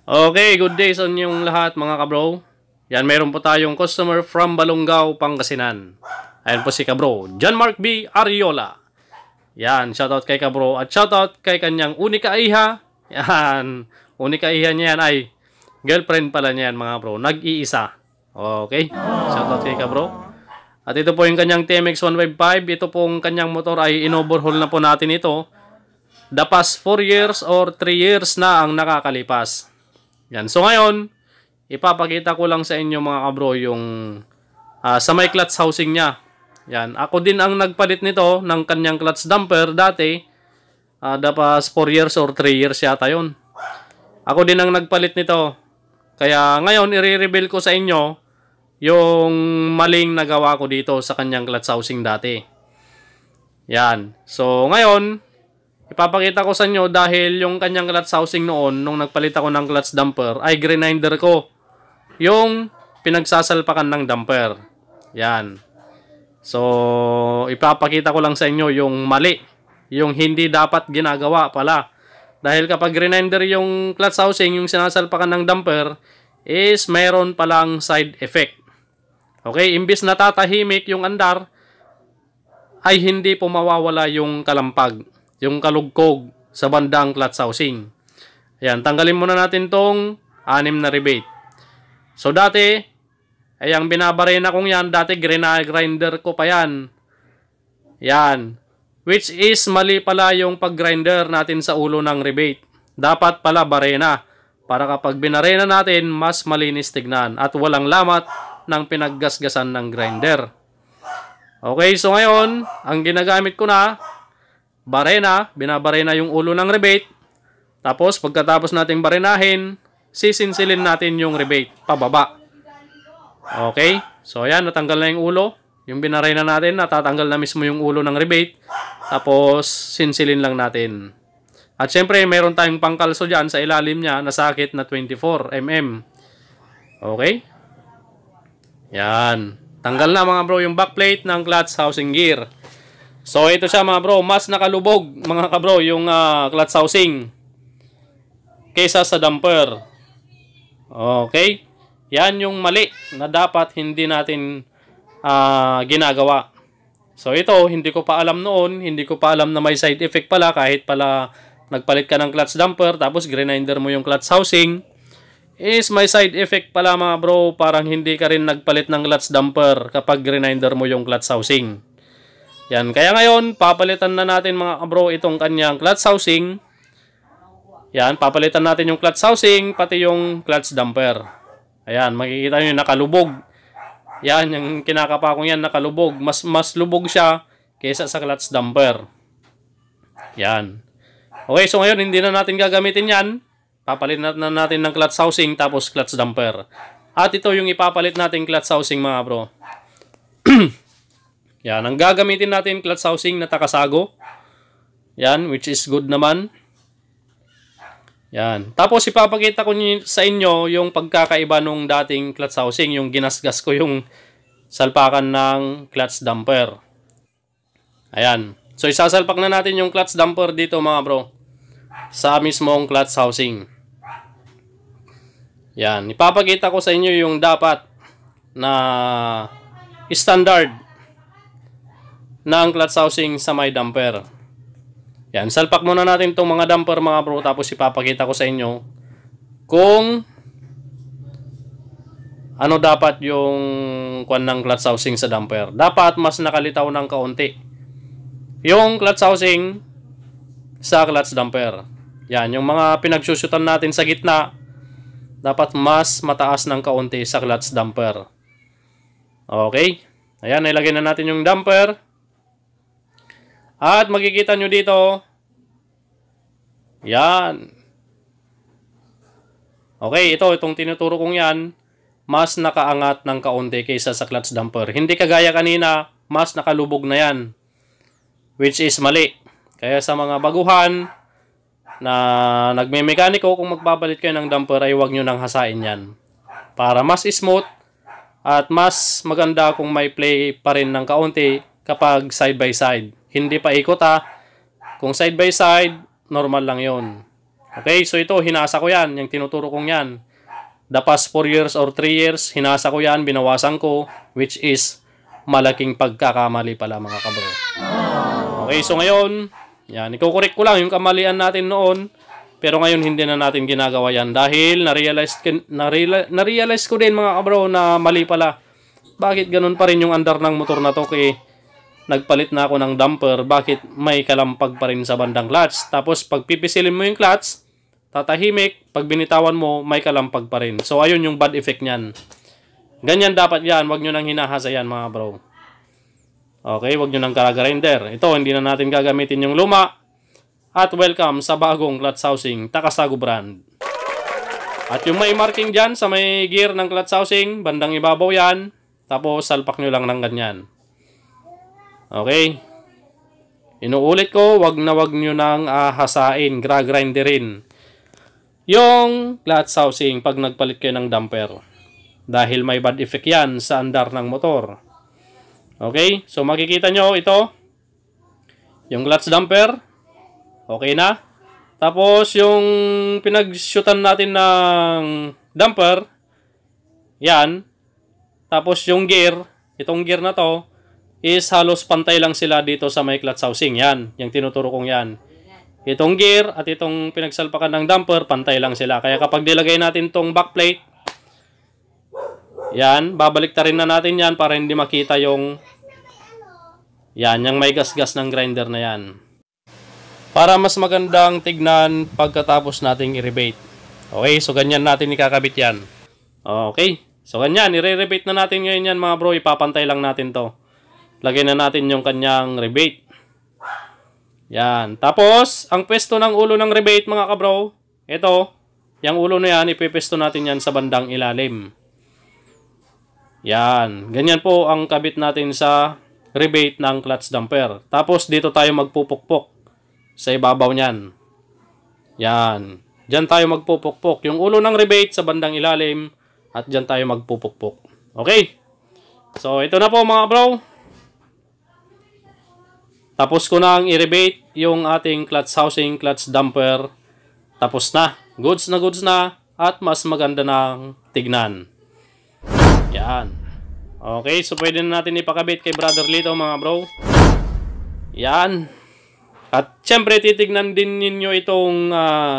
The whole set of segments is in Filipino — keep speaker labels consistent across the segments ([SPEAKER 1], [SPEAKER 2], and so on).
[SPEAKER 1] Okay, good day sa inyong lahat mga kabro. Yan, meron po tayong customer from Balongaw, Pangasinan. Ayan po si kabro, John Mark B. Ariola. Yan, shoutout kay kabro at shoutout kay kanyang unika iha. Yan, unika iha niya yan ay girlfriend pala niya yan mga bro, nag-iisa. Okay, shoutout kay kabro. At ito po yung kanyang TMX 155. Ito pong kanyang motor ay in-overhaul na po natin ito. The past 4 years or 3 years na ang nakakalipas. Yan. So ngayon, ipapakita ko lang sa inyo mga kabro yung sa may clutch housing niya. Yan. Ako din ang nagpalit nito ng kanyang clutch damper dati. The past 4 years or 3 years yata yun. Ako din ang nagpalit nito. Kaya ngayon, i-reveal ko sa inyo yung maling nagawa ko dito sa kanyang clutch housing dati. Yan. So ngayon, ipapakita ko sa inyo dahil yung kanyang clutch housing noon, nung nagpalit ako ng clutch damper, ay grinder ko yung pinagsasalpakan ng damper. Yan. So, ipapakita ko lang sa inyo yung mali. Yung hindi dapat ginagawa pala. Dahil kapag grinder yung clutch housing, yung sinasalpakan ng damper, is mayroon palang side effect. Okay? Imbis na tatahimik yung andar, ay hindi po mawawala yung kalampag, yung kalugkog sa bandang clutch housing. Ayan, tanggalin muna natin tong 6 na rebate. So dati, ay ang binabarena kong yan, dati grinder ko pa yan. Yan. Which is mali pala yung pag-grinder natin sa ulo ng rebate. Dapat pala barena. Para kapag binarena natin, mas malinis tignan at walang lamat ng pinaggasgasan ng grinder. Okay, so ngayon, ang ginagamit ko na, barena, binabarena yung ulo ng rebate. Tapos, pagkatapos nating barenahin, sisinsilin natin yung rebate pababa. Okay? So, ayan, natanggal na yung ulo. Yung binarena natin, natatanggal na mismo yung ulo ng rebate. Tapos, sinsilin lang natin. At syempre, meron tayong pangkalso dyan sa ilalim niya na sakit na 24 mm. Okay? Yan. Tanggal na mga bro yung backplate ng clutch housing gear. So, ito siya mga bro. Mas nakalubog mga kabro yung clutch housing kaysa sa damper. Okay? Yan yung mali na dapat hindi natin ginagawa. So, ito, hindi ko pa alam noon. Hindi ko pa alam na may side effect pala kahit pala nagpalit ka ng clutch damper tapos grinder mo yung clutch housing. Is may side effect pala mga bro. Parang hindi ka rin nagpalit ng clutch damper kapag grinder mo yung clutch housing. Yan, kaya ngayon, papalitan na natin mga kabro itong kanyang clutch housing. Yan, papalitan natin yung clutch housing, pati yung clutch damper. Ayan, makikita nyo yung nakalubog. Yan, yung kinakapa kong yan, nakalubog. Mas lubog siya kaysa sa clutch damper. Yan. Okay, so ngayon, hindi na natin gagamitin yan. Papalitan na natin ng clutch housing, tapos clutch damper. At ito yung ipapalit natin clutch housing mga bro. Yan, ang gagamitin natin clutch housing na Takasago. Yan, which is good naman. Yan. Tapos ipapakita ko sa inyo yung pagkakaiba nung dating clutch housing, yung ginasgas ko yung salpakan ng clutch damper. Ayan. So isasalpak na natin yung clutch damper dito mga bro sa mismong clutch housing. Yan. Ipapakita ko sa inyo yung dapat na standard ng clutch housing sa may damper. Yan, salpak muna natin itong mga damper mga bro, tapos ipapakita ko sa inyo kung ano dapat yung kwan ng clutch housing sa damper. Dapat mas nakalitaw ng kaunti yung clutch housing sa clutch damper. Yan, yung mga pinagsusutan natin sa gitna, dapat mas mataas ng kaunti sa clutch damper. Okay? Ayan, nilagay na natin yung damper. At makikita nyo dito, yan. Okay, itong tinuturo kong yan, mas nakaangat ng kaunti kaysa sa clutch damper. Hindi kagaya kanina, mas nakalubog na yan. Which is mali. Kaya sa mga baguhan na nagme-mekaniko, kung magpapalit kayo ng damper, ay huwag nyo nang hasain yan. Para mas smooth at mas maganda kung may play pa rin ng kaunti kapag side by side. Hindi pa ikot ha. Kung side by side, normal lang yon. Okay, so ito, hinasa ko yan. Yung tinuturo kong yan. The past 4 years or 3 years, hinasa ko yan, binawasan ko, which is malaking pagkakamali pala mga kabro. Okay, so ngayon, yan, iko-correct ko lang yung kamalian natin noon. Pero ngayon hindi na natin ginagawa yan dahil na-realize ko din mga kabro na mali pala. Bakit ganun pa rin yung andar ng motor na to kay nagpalit na ako ng damper, bakit may kalampag pa rin sa bandang clutch? Tapos pag pipisilin mo yung clutch, tatahimik, pag binitawan mo, may kalampag pa rin. So ayun yung bad effect niyan. Ganyan dapat yan, wag nyo nang hinahasa yan mga bro. Okay, wag nyo nang karagarinder. Ito, hindi na natin gagamitin yung luma. At welcome sa bagong clutch housing, Takasago brand. At yung may marking dyan sa may gear ng clutch housing, bandang ibabaw yan. Tapos salpak nyo lang ng ganyan. Okay. Inuulit ko, wag nyo nang hasain, grinderin yung clutch housing pag nagpalit kayo ng damper. Dahil may bad effect yan sa andar ng motor. Okay, so makikita nyo ito. Yung clutch damper. Okay na. Tapos yung pinag-shootan natin ng damper. Yan. Tapos yung gear. Itong gear na to. Is halos pantay lang sila dito sa may clutch housing. Yan. Yung tinuturo kong yan. Itong gear at itong pinagsalpakan ng damper. Pantay lang sila. Kaya kapag nilagay natin tong backplate. Yan. Babalik ta rin na natin yan para hindi makita yung yan. Yung may gas-gas ng grinder na yan. Para mas magandang tignan pagkatapos nating i-rebate. Okay, so ganyan natin ikakabit yan. Okay, so ganyan, i-rebate na natin ngayon yan mga bro. Ipapantay lang natin to. Lagyan na natin yung kanyang rebate. Yan, tapos ang pwesto ng ulo ng rebate mga kabro, ito, yung ulo na yan, ipipesto natin yan sa bandang ilalim. Yan, ganyan po ang kabit natin sa rebate ng clutch damper. Tapos dito tayo magpupukpok sa ibabaw niyan. Yan. Diyan tayo magpupukpok. Yung ulo ng rebate sa bandang ilalim at diyan tayo magpupukpok. Okay? So, ito na po mga bro. Tapos ko nang i-rebate yung ating clutch housing, clutch damper. Tapos na. Goods na at mas maganda ng tignan. Yan. Okay, so pwede na natin ipakabit kay Brother Lito mga bro. Yan. At syempre titignan din ninyo itong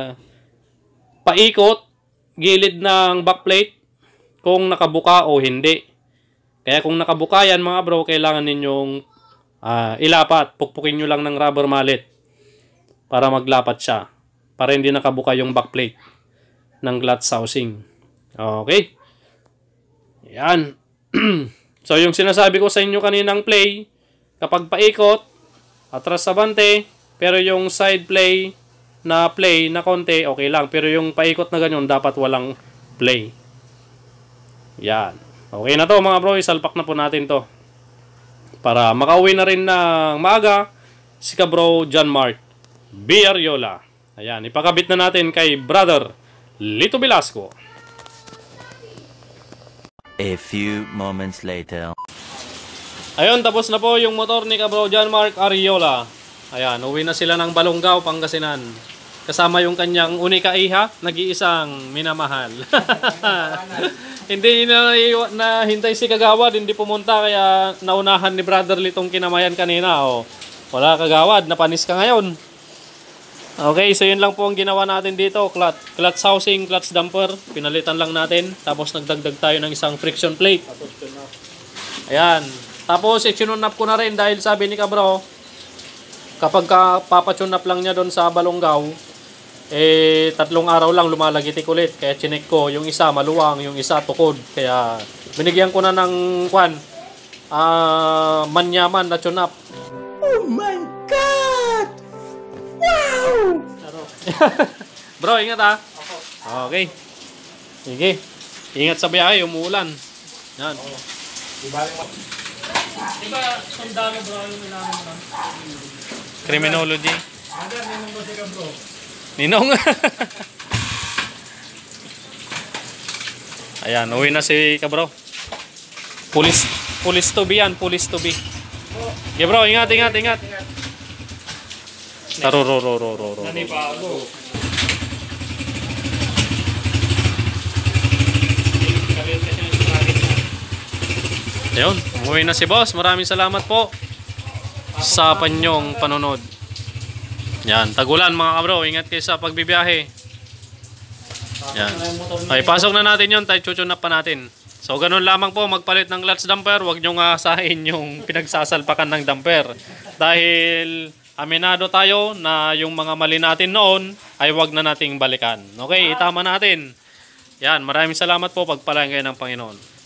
[SPEAKER 1] paikot, gilid ng backplate, kung nakabuka o hindi. Kaya kung nakabuka yan mga bro, kailangan ninyong ilapat. Pukpukin nyo lang ng rubber mallet para maglapat siya. Para hindi nakabuka yung backplate ng clutch housing. Okay. Yan. So yung sinasabi ko sa inyo kaninang play, kapag paikot, atras sa bante, pero yung side play na konti, okay lang. Pero yung paikot na ganyan, dapat walang play. Yan. Okay na to mga bro. Isalpak na po natin to. Para makauwi na rin ng maaga si kabro John Mark B. Ariola. Ayan. Ipakabit na natin kay Brother Lito Velasco.
[SPEAKER 2] A few moments later.
[SPEAKER 1] Ayun, tapos na po yung motor ni kabro John Mark Ariola. Ayan, uwi na sila ng Balongaw, Pangasinan. Kasama yung kanyang unika iha, nag-iisang minamahal. Hindi na hintay si Kagawad, hindi pumunta, kaya naunahan ni Brother Litong kinamayan kanina. Oh. Wala Kagawad, napanis ka ngayon. Okay, so yun lang po ang ginawa natin dito. Clutch housing, clutch damper, pinalitan lang natin. Tapos nagdagdag tayo ng isang friction plate. Ayan. Tapos i-tune up ko na rin dahil sabi ni Kabro, kapag papatune up lang niya doon sa Balongaw, 3 araw lang lumalagitik ulit. Kaya chinek ko, yung isa maluwang, yung isa tukod. Kaya binigyan ko na ng manyaman na tune up.
[SPEAKER 3] Oh my God! Wow!
[SPEAKER 1] Bro, ingat ha. Okay. Sige. Ingat sa biyahe, umuulan. Yan. Diba, sundalo bro, yung ilalim mo lang? Criminology.
[SPEAKER 3] Ninong ko siya bro.
[SPEAKER 1] Ninong. Ayan, uwi na si kabro. Police to be yan, police to be. Okay bro, ingat. Tarorororororo.
[SPEAKER 3] Nanibago.
[SPEAKER 1] Ayun, umuwi na si boss. Maraming salamat po sa panyong panonood. Yan, tagulan mga kabro. Ingat kayo sa pagbibiyahe. Yan. Ay, pasok na natin yun. Tayo chuchunap pa natin. So, ganun lamang po. Magpalit ng clutch damper. Huwag nyo nga asahin yung pinagsasalpakan ng damper. Dahil aminado tayo na yung mga mali natin noon ay huwag na nating balikan. Okay, itama natin. Yan, maraming salamat po. Pagpalain kayo ng Panginoon.